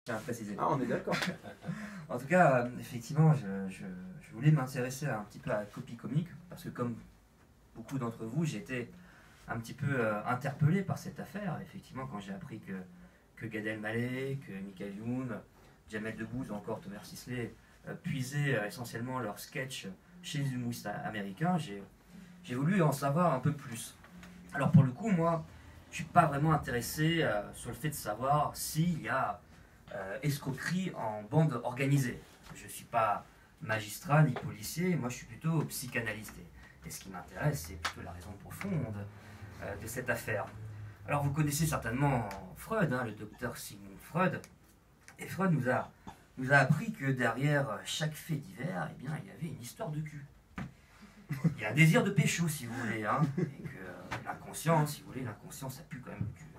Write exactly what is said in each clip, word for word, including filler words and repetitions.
tiens à préciser. Ah, on est d'accord. En tout cas, euh, effectivement, je, je, je voulais m'intéresser un petit peu à la copie comique, parce que comme beaucoup d'entre vous, j'ai été un petit peu euh, interpellé par cette affaire. Effectivement, quand j'ai appris que, que Gad Elmaleh, que Michael Youn, Jamel Debbouze ou encore Thomas Sisley euh, puisaient euh, essentiellement leurs sketchs chez les humoristes américains, j'ai j'ai voulu en savoir un peu plus. Alors pour le coup, moi, je ne suis pas vraiment intéressé euh, sur le fait de savoir s'il y a euh, escroquerie en bande organisée. Je ne suis pas magistrat ni policier, moi je suis plutôt psychanalyste. Et, et ce qui m'intéresse, c'est plutôt la raison profonde euh, de cette affaire. Alors vous connaissez certainement Freud, hein, le docteur Sigmund Freud. Et Freud nous a, nous a appris que derrière chaque fait divers, eh bien, il y avait une histoire de cul. Il y a un désir de pécho, si vous voulez, hein, et que euh, l'inconscient, si vous voulez, l'inconscient, ça pue quand même le cul.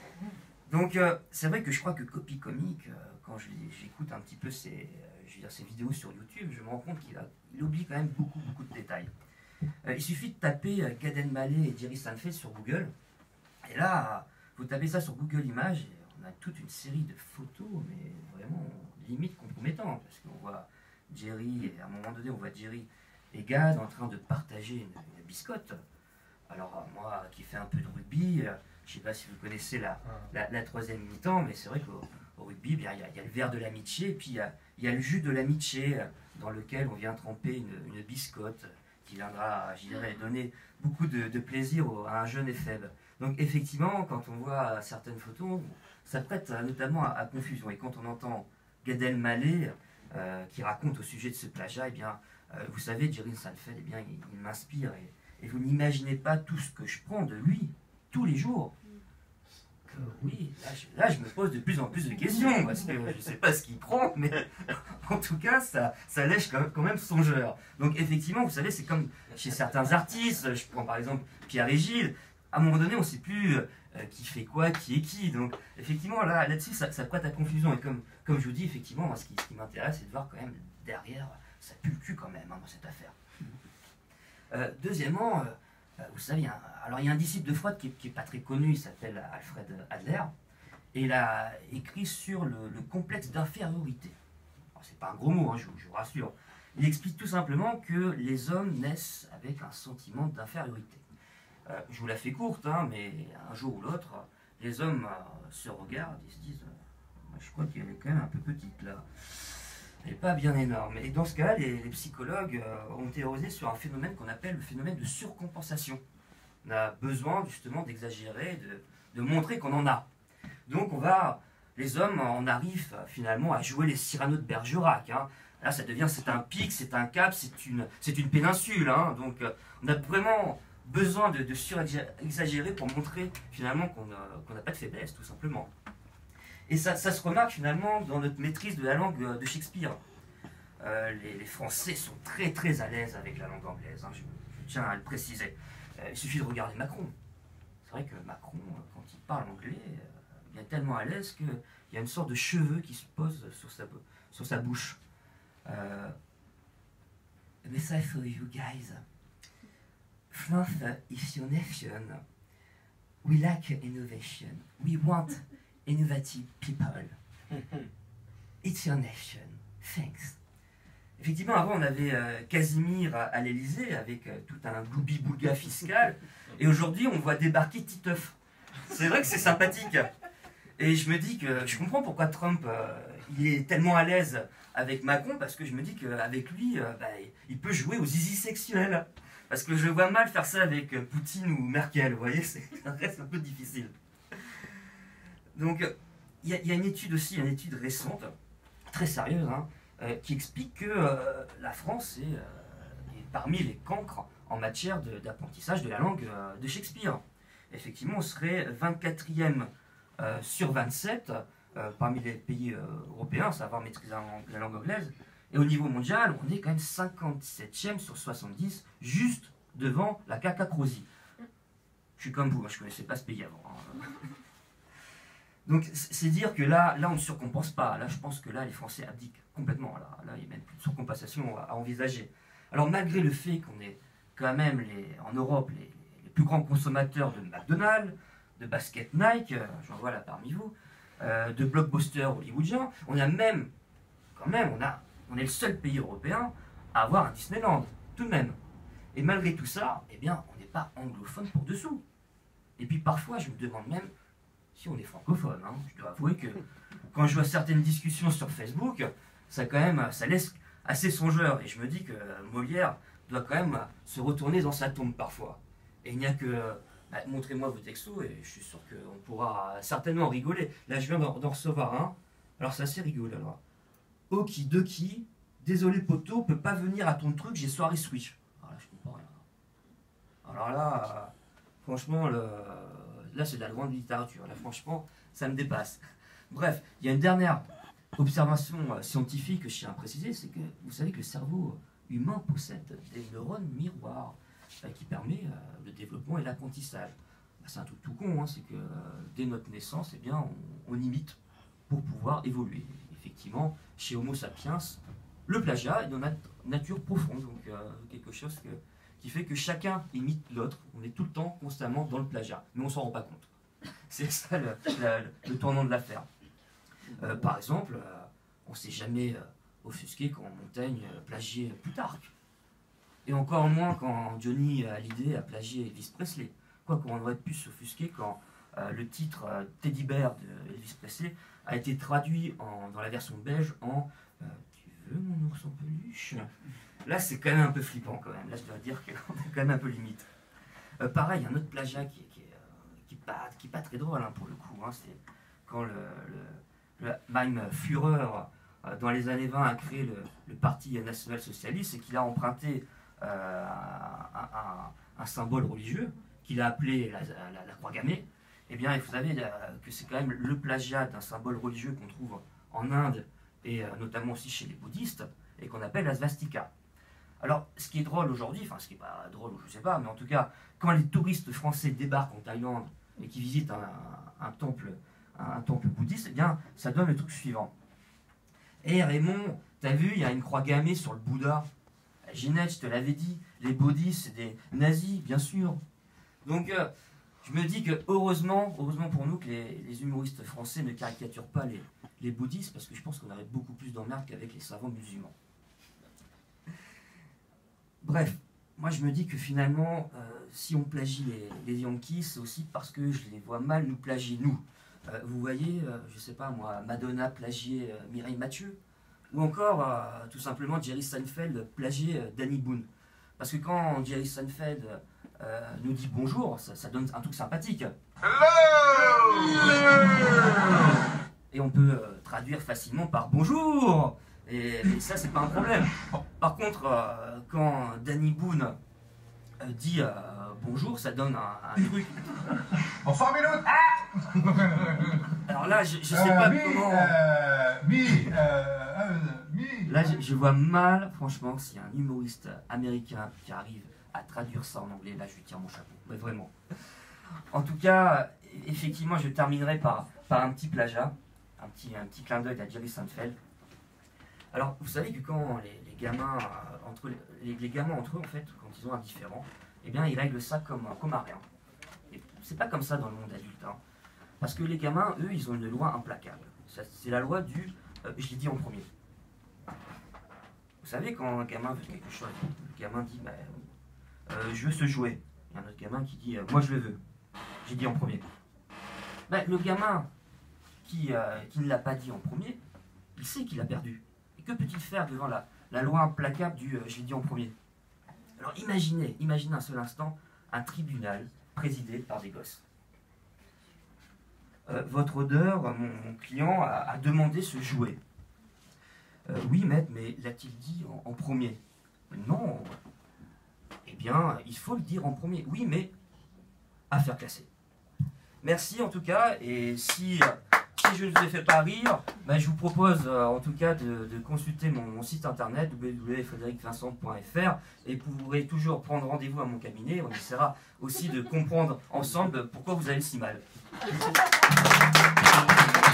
Donc, euh, c'est vrai que je crois que Copy Comique, euh, quand j'écoute un petit peu ses, euh, je veux dire, ses vidéos sur YouTube, je me rends compte qu'il il oublie quand même beaucoup, beaucoup de détails. Euh, il suffit de taper euh, Gad Elmaleh et Jerry Seinfeld sur Google, et là, vous tapez ça sur Google Images, et on a toute une série de photos, mais vraiment limite compromettantes, parce qu'on voit Jerry, et à un moment donné, on voit Jerry et Gad en train de partager une, une biscotte. Alors moi qui fais un peu de rugby, euh, je ne sais pas si vous connaissez la, la, la troisième mi-temps, mais c'est vrai qu'au au rugby, il y, a, il y a le verre de l'amitié, et puis il y, a, il y a le jus de l'amitié dans lequel on vient tremper une, une biscotte qui viendra, je dirais, donner beaucoup de, de plaisir au, à un jeune éphèbe. Donc effectivement, quand on voit certaines photos, ça prête notamment à, à confusion. Et quand on entend Gad Elmaleh euh, qui raconte au sujet de ce plagiat, eh bien, Euh, vous savez, Jerry Seinfeld, eh bien, il, il m'inspire et, et vous n'imaginez pas tout ce que je prends de lui tous les jours. Que, oui, là je, là je me pose de plus en plus de questions parce que je ne sais pas ce qu'il prend, mais en tout cas, ça, ça lèche quand même, quand même songeur. Donc effectivement, vous savez, c'est comme chez certains artistes, je prends par exemple Pierre et Gilles, à un moment donné, on ne sait plus euh, qui fait quoi, qui est qui. Donc effectivement, là, là-dessus, ça, ça prête à confusion. Et comme, comme je vous dis, effectivement, moi, ce qui, ce qui m'intéresse, c'est de voir quand même derrière. Ça pue le cul quand même hein, dans cette affaire. Euh, deuxièmement, euh, vous savez, hein, alors il y a un disciple de Freud qui n'est pas très connu, il s'appelle Alfred Adler, et il a écrit sur le, le complexe d'infériorité. C'est pas un gros mot, hein, je, je vous rassure. Il explique tout simplement que les hommes naissent avec un sentiment d'infériorité. Euh, je vous la fais courte, hein, mais un jour ou l'autre, les hommes euh, se regardent et se disent euh, je crois qu'elle est quand même un peu petite là. Elle n'est pas bien énorme. Et dans ce cas-là, les, les psychologues euh, ont théorisé sur un phénomène qu'on appelle le phénomène de surcompensation. On a besoin justement d'exagérer, de, de montrer qu'on en a. Donc on va, les hommes, on arrive finalement à jouer les Cyrano de Bergerac. Hein. Là, ça devient, c'est un pic, c'est un cap, c'est une, c'est une péninsule. Hein. Donc euh, on a vraiment besoin de, de surexagérer pour montrer finalement qu'on n'a qu'on n'a pas de faiblesse, tout simplement. Et ça, ça se remarque finalement dans notre maîtrise de la langue de Shakespeare. Euh, les, les Français sont très très à l'aise avec la langue anglaise, hein, je, je tiens à le préciser. Euh, il suffit de regarder Macron. C'est vrai que Macron, quand il parle anglais, euh, il est tellement à l'aise qu'il y a une sorte de cheveux qui se posent sur sa, sur sa bouche. Euh, a message for you guys. France is your nation. We lack innovation. We want innovative people. It's your nation. Thanks. Effectivement, avant, on avait euh, Casimir à, à l'Élysée avec euh, tout un gloubi-boulga fiscal. Et aujourd'hui, on voit débarquer Titeuf. C'est vrai que c'est sympathique. Et je me dis que je comprends pourquoi Trump euh, il est tellement à l'aise avec Macron, parce que je me dis qu'avec lui, euh, bah, il peut jouer aux zizi sexuels. Parce que je vois mal faire ça avec Poutine ou Merkel, vous voyez, ça reste un peu difficile. Donc, il y, y a une étude aussi, une étude récente, très sérieuse, hein, euh, qui explique que euh, la France est, euh, est parmi les cancres en matière d'apprentissage de, de la langue euh, de Shakespeare. Effectivement, on serait vingt-quatrième euh, sur vingt-sept euh, parmi les pays euh, européens à savoir maîtriser la, la langue anglaise. Et au niveau mondial, on est quand même cinquante-septième sur soixante-dix, juste devant la Cacacrosie. Je suis comme vous, moi, je ne connaissais pas ce pays avant. Hein. Donc c'est dire que là, là on ne surcompense pas. Là je pense que là les Français abdiquent complètement. Là, là il y a même plus de surcompensation à, à envisager. Alors malgré le fait qu'on est quand même les, en Europe les, les plus grands consommateurs de McDonald's, de baskets Nike, j'en vois là parmi vous, euh, de blockbusters hollywoodiens. On a même, quand même, on, a, on est le seul pays européen à avoir un Disneyland, tout de même. Et malgré tout ça, eh bien, on n'est pas anglophone pour dessous. Et puis parfois, je me demande même si on est francophone. Hein. Je dois avouer que quand je vois certaines discussions sur Facebook, ça, quand même, ça laisse assez songeur. Et je me dis que Molière doit quand même se retourner dans sa tombe parfois. Et il n'y a que... Bah, montrez-moi vos textos et je suis sûr qu'on pourra certainement rigoler. Là, je viens d'en recevoir un. Alors, c'est assez rigolo. Alors, Okidoki, désolé poto, peut pas venir à ton truc, j'ai soirée Switch. Alors là, je comprends rien. Alors là, euh, franchement, le, là, c'est de la grande littérature. Là, franchement, ça me dépasse. Bref, il y a une dernière observation euh, scientifique que je tiens à préciser, c'est que vous savez que le cerveau humain possède des neurones miroirs euh, qui permet euh, le développement et l'apprentissage. Bah, c'est un truc tout con, hein, c'est que euh, dès notre naissance, eh bien, on, on imite pour pouvoir évoluer. Effectivement, chez Homo sapiens, le plagiat est dans notre nature profonde, donc euh, quelque chose que, qui fait que chacun imite l'autre. On est tout le temps, constamment dans le plagiat, mais on ne s'en rend pas compte. C'est ça le, la, le tournant de l'affaire. Euh, par exemple, euh, on ne s'est jamais euh, offusqué quand Montaigne euh, plagiait Plutarque. Et encore moins quand Johnny Hallyday a plagié Elvis Presley. Quoi qu'on aurait pu s'offusquer quand euh, le titre euh, Teddy Bear de Elvis Presley a été traduit en, dans la version belge en euh, Tu veux mon ours en peluche? Là, c'est quand même un peu flippant quand même. Là, je dois dire qu'on est quand même un peu limite. Euh, pareil, un autre plagiat qui, qui, est, euh, qui, pas, qui est pas très drôle hein, pour le coup. Hein, c'est quand le, le, le Mein Führer, euh, dans les années vingt, a créé le, le Parti national-socialiste et qu'il a emprunté euh, un, un, un symbole religieux qu'il a appelé la, la, la croix gammée. Eh bien, vous savez que c'est quand même le plagiat d'un symbole religieux qu'on trouve en Inde et euh, notamment aussi chez les bouddhistes et qu'on appelle la svastika. Alors, ce qui est drôle aujourd'hui, enfin, ce qui n'est pas drôle, je ne sais pas, mais en tout cas, quand les touristes français débarquent en Thaïlande et qui visitent un, un, un, temple, un, un temple bouddhiste, eh bien, ça donne le truc suivant. Eh Raymond, t'as vu, il y a une croix gammée sur le Bouddha. Ginette, je te l'avais dit, les bouddhistes, c'est des nazis, bien sûr. Donc, euh, je me dis que heureusement, heureusement pour nous que les, les humoristes français ne caricaturent pas les, les bouddhistes, parce que je pense qu'on aurait beaucoup plus d'emmerdes qu'avec les savants musulmans. Bref, moi je me dis que finalement, euh, si on plagie les, les Yankees, c'est aussi parce que je les vois mal nous plagier nous. Euh, vous voyez, euh, je sais pas moi, Madonna plagier euh, Mireille Mathieu, ou encore euh, tout simplement Jerry Seinfeld plagier euh, Danny Boone. Parce que quand Jerry Seinfeld euh, nous dit bonjour, ça, ça donne un truc sympathique. Hello. Et on peut euh, traduire facilement par bonjour. Et, et ça, c'est pas un problème. Par contre, euh, quand Danny Boone euh, dit euh, bonjour, ça donne un, un truc. Bonsoir, Miloud. Ah Alors là, je, je sais pas mi, comment. Euh, mi, euh, mi. Là, je, je vois mal, franchement, s'il y a un humoriste américain qui arrive à traduire ça en anglais, là, je lui tire mon chapeau. Mais vraiment. En tout cas, effectivement, je terminerai par, par un petit plagiat, un petit, un petit clin d'œil à Jerry Seinfeld. Alors, vous savez que quand les, les gamins euh, entre les, les gamins entre eux, en fait, quand ils ont un différend, eh bien, ils règlent ça comme, comme un rien. Et c'est pas comme ça dans le monde adulte, hein. Parce que les gamins, eux, ils ont une loi implacable. C'est la loi du euh, je l'ai dit en premier. Vous savez, quand un gamin veut quelque chose, le gamin dit bah, euh, je veux ce jouet. Il y a un autre gamin qui dit euh, moi je le veux. J'ai dit en premier. Bah, le gamin qui, euh, qui ne l'a pas dit en premier, il sait qu'il a perdu. Et que peut-il faire devant la, la loi implacable du euh, je l'ai dit en premier? Alors imaginez, imaginez un seul instant un tribunal présidé par des gosses. Euh, votre odeur, mon, mon client a, a demandé ce jouet. Euh, oui, maître, mais l'a-t-il dit en, en premier? Non. Eh bien, il faut le dire en premier. Oui, mais affaire classée. Merci en tout cas, et si, si je ne vous ai fait pas rire, ben, je vous propose euh, en tout cas de, de consulter mon, mon site internet w w w point frédéric vincent point f r et vous pourrez toujours prendre rendez-vous à mon cabinet. On essaiera aussi de comprendre ensemble pourquoi vous allez si mal. Thank you.